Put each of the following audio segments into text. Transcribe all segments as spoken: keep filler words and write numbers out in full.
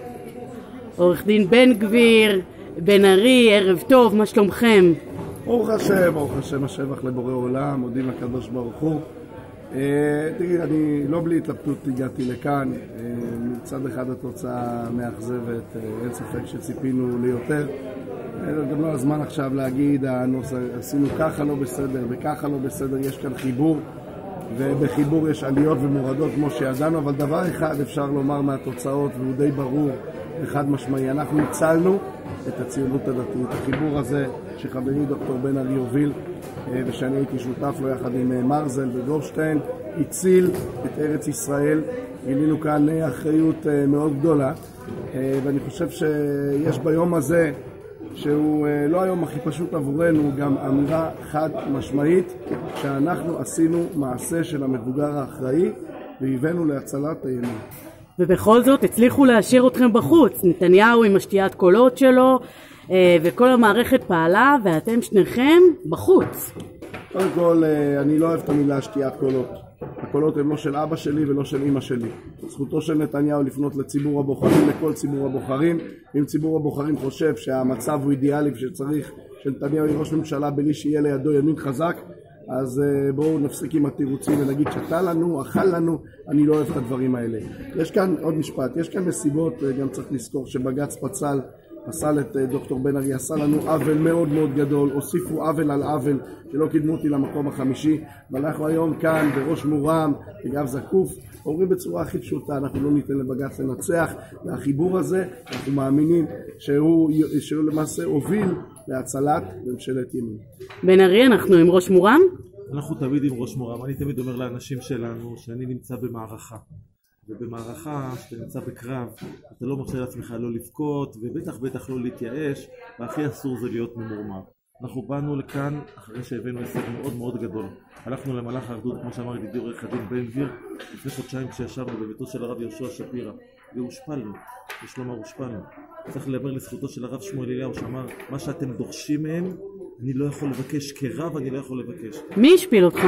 עורך דין בן גביר, בן ארי, ערב טוב, מה שלומכם? ברוך השם, ברוך השם, השבח לבורא עולם, מודים לקדוש ברוך הוא. תראי, אני לא בלי התלבטות הגעתי לכאן. מצד אחד התוצאה מאכזבת, אין ספק שציפינו ליותר. גם לא הזמן עכשיו להגיד, עשינו ככה לא בסדר וככה לא בסדר, יש כאן חיבור, ובחיבור יש עליות ומורדות כמו שידענו, אבל דבר אחד אפשר לומר מהתוצאות, והוא די ברור, אחד משמעי, אנחנו הצלנו את הציונות הדתית. החיבור הזה שחברי דוקטור בן ארי הוביל, ושאני הייתי שותף לו יחד עם מרזל וגורשטיין, הציל את ארץ ישראל. גילינו כאן אחריות מאוד גדולה, ואני חושב שיש ביום הזה, שהוא לא היום הכי פשוט עבורנו, גם אמירה חד משמעית שאנחנו עשינו מעשה של המבוגר האחראי והבאנו להצלת הימין. ובכל זאת הצליחו להשאיר אתכם בחוץ. נתניהו עם השתיית קולות שלו וכל המערכת פעלה, ואתם שניכם בחוץ. קודם כל, אני לא אוהב את המילה שתיית קולות. הקולות הם לא של אבא שלי ולא של אמא שלי. זכותו של נתניהו לפנות לציבור הבוחרים, לכל ציבור הבוחרים. אם ציבור הבוחרים חושב שהמצב הוא אידיאלי ושצריך שנתניהו יהיה ראש ממשלה בלי שיהיה לידו ימין חזק, אז בואו נפסיק עם התירוצים ונגיד שתה לנו, אכל לנו. אני לא אוהב את הדברים האלה. יש כאן עוד משפט, יש כאן נסיבות, גם צריך לזכור שבג"ץ פצל, פסל את דוקטור בן ארי, עשה לנו עוול מאוד מאוד גדול, הוסיפו עוול על עוול שלא קידמו אותי למקום החמישי, ואנחנו היום כאן בראש מורם, בגב זקוף, אומרים בצורה הכי פשוטה, אנחנו לא ניתן לבג"ץ לנצח, והחיבור הזה אנחנו מאמינים שהוא, שהוא למעשה הוביל להצלת ממשלת ימין. בן ארי, אנחנו עם ראש מורם? אנחנו תמיד עם ראש מורם. אני תמיד אומר לאנשים שלנו שאני נמצא במערכה, ובמערכה שאתה נמצא בקרב אתה לא מרשה לעצמך לא לבכות, ובטח בטח לא להתייאש, והכי אסור זה להיות ממורמר. אנחנו באנו לכאן אחרי שהבאנו הישג מאוד מאוד גדול. הלכנו למלאך האחדות, כמו שאמר ידידי עורך הדין בן גביר, לפני חודשיים כשישבנו בביתו של הרב יהושע שפירא, והושפלנו, יש לומר הושפלנו. צריך לדבר לזכותו של הרב שמואל אליהו שאמר, מה שאתם דורשים מהם אני לא יכול לבקש, כרב אני לא יכול לבקש. מי השפיל אותך?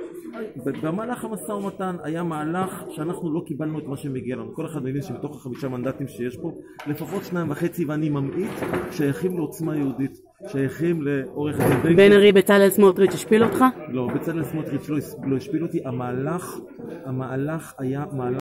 במהלך המשא ומתן היה מהלך שאנחנו לא קיבלנו את מה שמגיע לנו. כל אחד מבין שמתוך החמישה מנדטים שיש פה, לפחות שניים וחצי, ואני ממעיט, שייכים לעוצמה יהודית, שייכים לעורך הדין בן ארי. בצלאל סמוטריץ' השפיל אותך? לא, בצלאל סמוטריץ' לא השפיל אותי. המהלך, המהלך היה מהלך